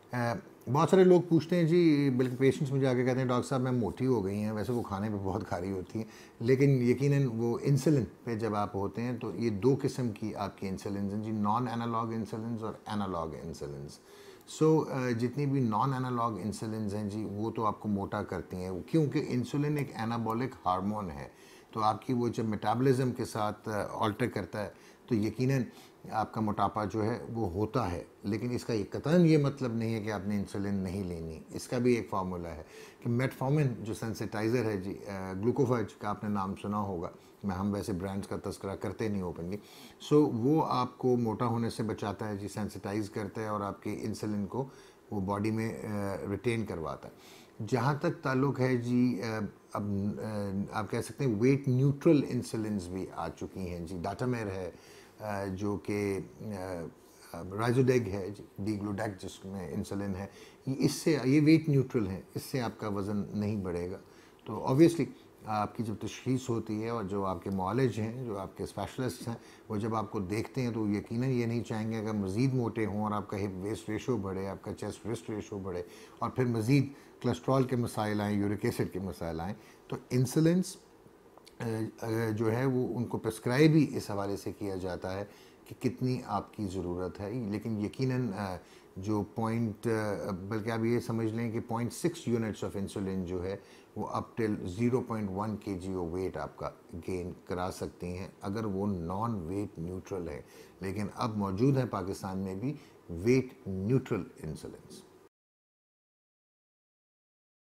बहुत सारे लोग पूछते हैं जी, बल्कि पेशेंट्स मुझे आके कहते हैं डॉक्टर साहब मैं मोटी हो गई हैं, वैसे वो खाने पे बहुत खारी होती हैं, लेकिन यकीनन वो इंसुलिन पे जब आप होते हैं तो ये दो किस्म की आपकी इंसुलिन हैं जी, नॉन एनालॉग इंसुलिन और एनालॉग इंसुलिन। जितनी भी नॉन एनालॉग इंसुलिन हैं जी वो तो आपको मोटा करती हैं, क्योंकि इंसुलिन एक एनाबॉलिक हार्मोन है, तो आपकी वो जब मेटाबॉलिज्म के साथ ऑल्टर करता है तो यकीनन आपका मोटापा जो है वो होता है। लेकिन इसका ये कतई ये मतलब नहीं है कि आपने इंसुलिन नहीं लेनी। इसका भी एक फार्मूला है कि मेटफॉर्मिन जो सेंसिटाइज़र है जी, ग्लूकोफेज का आपने नाम सुना होगा, मैं हम वैसे ब्रांड्स का तस्करा करते नहीं ओपनली। वो आपको मोटा होने से बचाता है जी, सेंसिटाइज़ करता है और आपके इंसुलिन को वो बॉडी में रिटेन करवाता है। जहाँ तक ताल्लुक़ है जी, अब आप कह सकते हैं वेट न्यूट्रल इंसुलिन्स भी आ चुकी हैं जी, डाटामेर है, जो कि राइजोडेग है जी, डीग्लूडेक जिसमें इंसुलिन है, इससे ये वेट न्यूट्रल है, इससे आपका वज़न नहीं बढ़ेगा। तो ऑब्वियसली आपकी जब तशख़ीस होती है और जो आपके मॉलेज हैं, जो आपके स्पेशलिस्ट हैं, वो जब आपको देखते हैं तो यकीनन ये नहीं चाहेंगे अगर मज़ीद मोटे हों और आपका हिप वेस्ट रेशो बढ़े, आपका चेस्ट वेस्ट रेशो बढ़े और फिर मज़ीद कोलेस्ट्रॉल के मसाइल आएँ, यूरिक एसिड के मसाइल आएँ। तो इंसुलिन्स जो है वो उनको प्रेस्क्राइब ही इस हवाले से किया जाता है कि कितनी आपकी ज़रूरत है। लेकिन यकीनन जो पॉइंट, बल्कि आप ये समझ लें कि 0.6 यूनिट्स ऑफ इंसुलिन जो है वो up till 0.1 kg of weight आपका गेन करा सकती हैं अगर वो नॉन वेट न्यूट्रल है। लेकिन अब मौजूद है पाकिस्तान में भी वेट न्यूट्रल इंसुलिन।